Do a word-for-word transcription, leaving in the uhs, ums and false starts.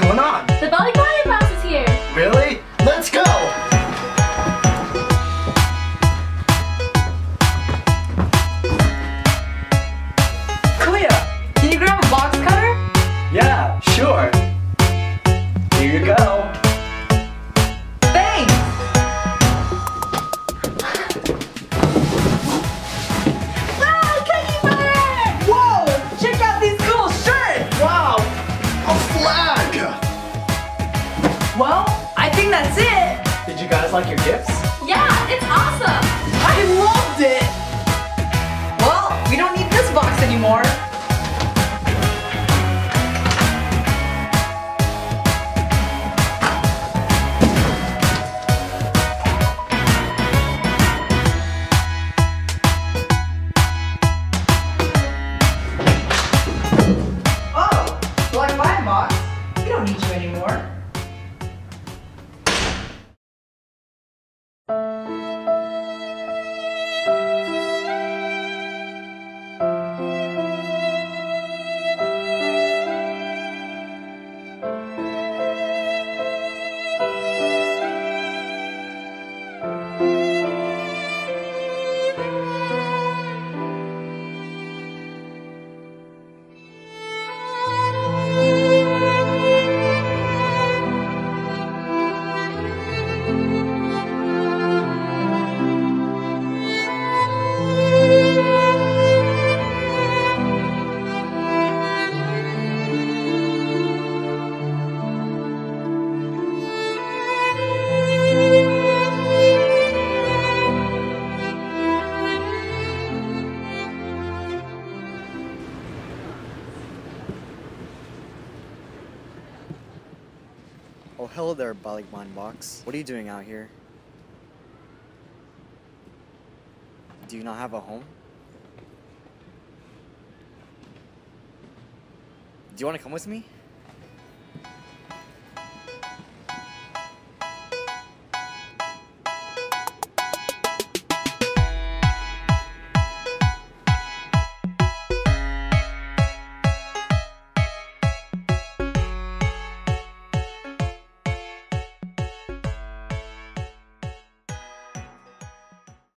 going on? The Balikbayan Box is here. Really? Let's go! Clea, can you grab a box cutter? Yeah, sure. Here you go. Thanks! Ah, cookie butter! Whoa! Check out these cool shirts! Wow! A flag! Well, I think that's it. Did you guys like your gifts? Yeah, it's awesome. I loved it! Well, we don't need this box anymore. Oh, Balikbayan Box. We don't need you anymore. Oh, hello there, Balikbayan Box. What are you doing out here? Do you not have a home? Do you want to come with me?